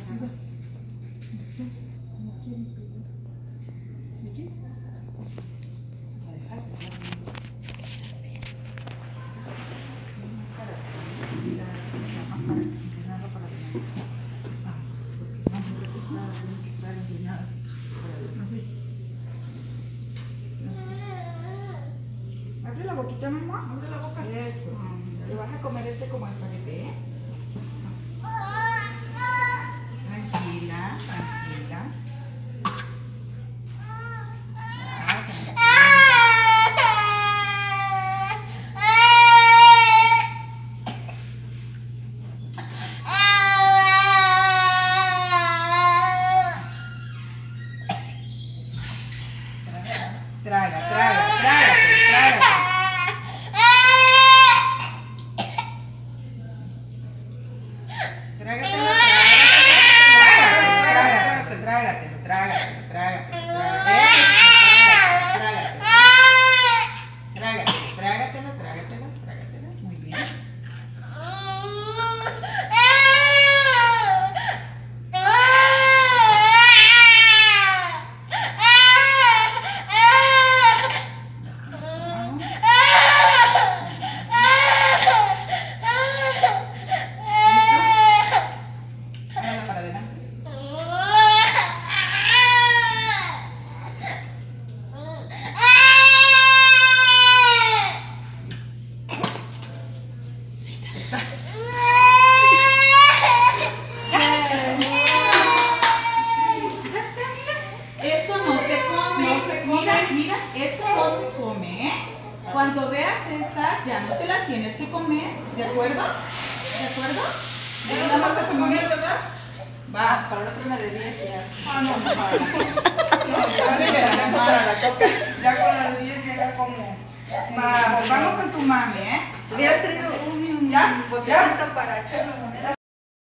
Abre la boquita, mamá. Abre la boca. Eso. Te vas a comer como espagueti, ¿eh? Tranquila, tranquila. Traga, traga, trágate, trágate. Trágatelo, trágatelo, trágatelo, trágatelo, trágatelo, trágatelo, trágatelo, muy bien. Esto no se come. No se come. Mira, mira, esto no se come, ¿eh? Cuando veas estas, ya no te las tienes que comer, ¿de acuerdo? ¿De acuerdo? ¿Nada más vas a comer, verdad? Va. Para la otra de 10 ya. Ah, no, no, para. Ya con las 10 ya como. Vamos con tu mami, ¿eh? Hubieras traído un ¿Ya? botecito para echarlo.